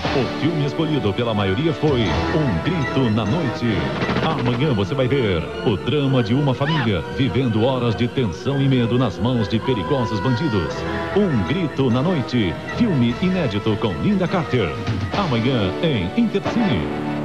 O filme escolhido pela maioria foi Um Grito na Noite. Amanhã você vai ver o drama de uma família vivendo horas de tensão e medo nas mãos de perigosos bandidos. Um Grito na Noite, filme inédito com Linda Carter. Amanhã em Intercine.